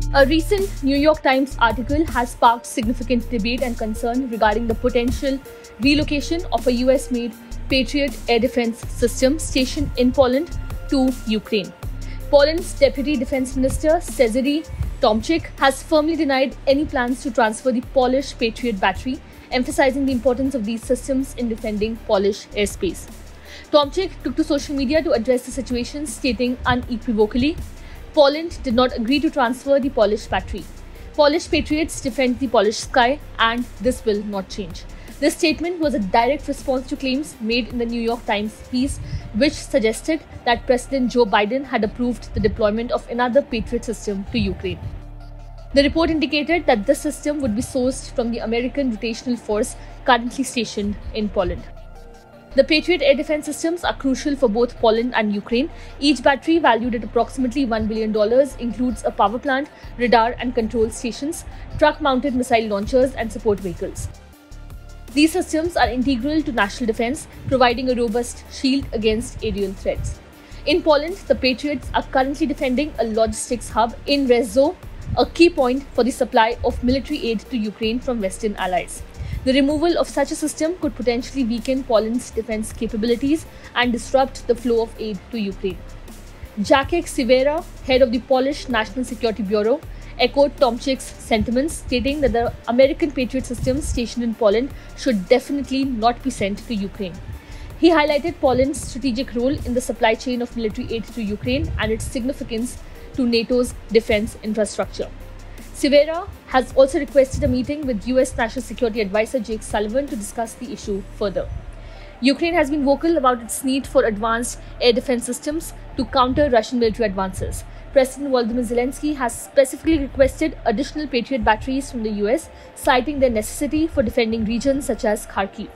A recent New York Times article has sparked significant debate and concern regarding the potential relocation of a US-made Patriot air defense system stationed in Poland to Ukraine. Poland's Deputy Defense Minister Cezary Tomczyk has firmly denied any plans to transfer the Polish Patriot battery, emphasizing the importance of these systems in defending Polish airspace. Tomczyk took to social media to address the situation, stating unequivocally, Poland did not agree to transfer the Polish battery. Polish patriots defend the Polish sky, and this will not change. This statement was a direct response to claims made in the New York Times piece, which suggested that President Joe Biden had approved the deployment of another Patriot system to Ukraine. The report indicated that this system would be sourced from the American rotational force currently stationed in Poland. The Patriot air defense systems are crucial for both Poland and Ukraine. Each battery, valued at approximately $1 billion, includes a power plant, radar and control stations, truck-mounted missile launchers and support vehicles. These systems are integral to national defense, providing a robust shield against aerial threats. In Poland, the Patriots are currently defending a logistics hub in Rzeszów, a key point for the supply of military aid to Ukraine from Western allies. The removal of such a system could potentially weaken Poland's defense capabilities and disrupt the flow of aid to Ukraine. Jacek Siwera, head of the Polish National Security Bureau, echoed Tomczyk's sentiments, stating that the American Patriot systems stationed in Poland should definitely not be sent to Ukraine. He highlighted Poland's strategic role in the supply chain of military aid to Ukraine and its significance to NATO's defense infrastructure. Siwera has also requested a meeting with US National Security Advisor Jake Sullivan to discuss the issue further. Ukraine has been vocal about its need for advanced air defense systems to counter Russian military advances. President Volodymyr Zelensky has specifically requested additional Patriot batteries from the US, citing their necessity for defending regions such as Kharkiv.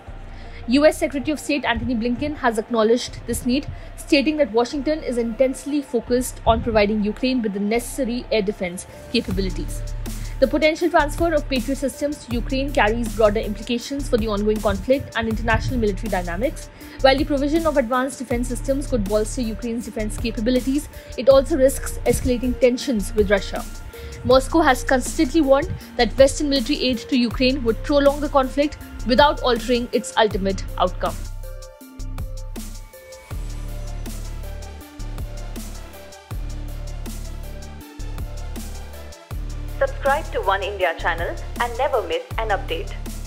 US Secretary of State Antony Blinken has acknowledged this need, stating that Washington is intensely focused on providing Ukraine with the necessary air defense capabilities. The potential transfer of Patriot systems to Ukraine carries broader implications for the ongoing conflict and international military dynamics. While the provision of advanced defense systems could bolster Ukraine's defense capabilities, it also risks escalating tensions with Russia. Moscow has consistently warned that Western military aid to Ukraine would prolong the conflict without altering its ultimate outcome. Subscribe to One India channel and never miss an update.